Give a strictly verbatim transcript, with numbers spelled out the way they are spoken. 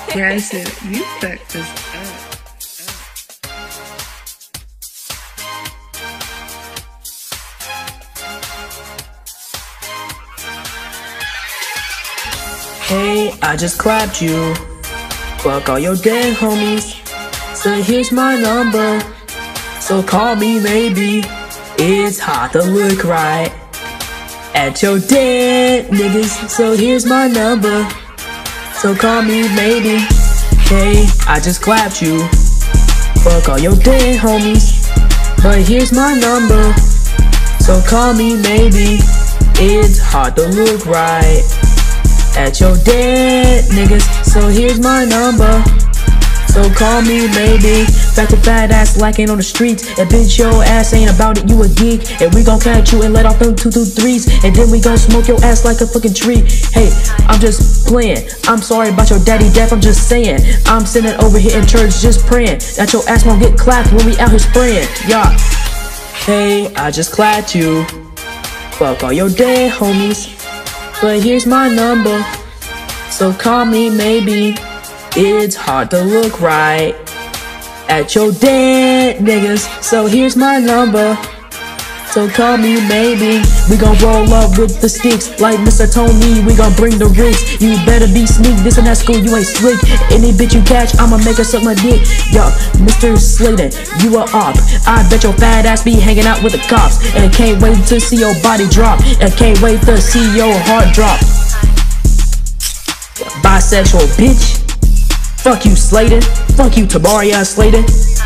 Bryson, you fucked this up. Hey, I just clapped you. Fuck all your dead homies. So here's my number. So call me maybe. It's hard to look right at your dead niggas. So here's my number. So call me maybe. Hey, I just clapped you. Fuck all your dead homies. But here's my number. So call me maybe. It's hard to look right at your dead niggas. So here's my number. So call me maybe. Back to fat ass lacking on the streets. And bitch your ass ain't about it, you a geek. And we gon' catch you and let off them two two threes. And then we gon' smoke your ass like a fucking tree. Hey, I'm just playing. I'm sorry about your daddy death, I'm just saying. I'm sitting over here in church just praying that your ass won't get clapped when we out here spraying. Yeah. Hey, I just clapped you. Fuck all your dead homies. But here's my number. So call me maybe. It's hard to look right at your dead niggas. So here's my number. So call me maybe. We gon' roll up with the sticks like Mister Tony. We gon' bring the rigs. You better be sneak. This in that school, you ain't slick. Any bitch you catch, I'ma make her suck my dick. Yo, Mister Sladen, you a op. I bet your fat ass be hanging out with the cops. And can't wait to see your body drop. And can't wait to see your heart drop. Bisexual bitch. Fuck you, Sladen. Fuck you, Tabaria Sladen.